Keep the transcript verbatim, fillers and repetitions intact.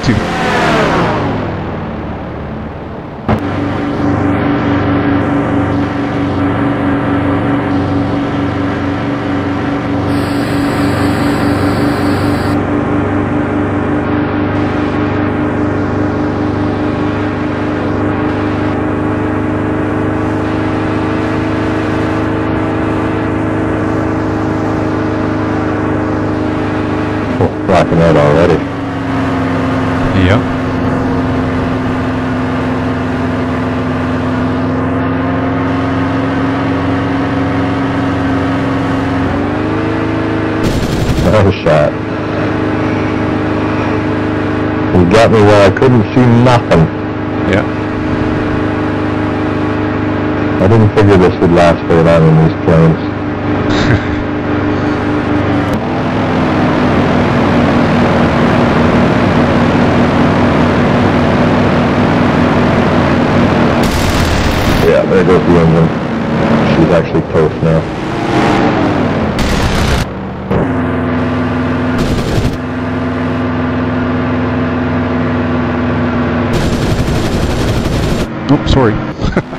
too. Rocking out already. Yep. No shot. You got me where I couldn't see nothing. Yeah. I didn't figure this would last very long in these planes. Yeah, there goes the engine. She's actually toast now. Oh, sorry.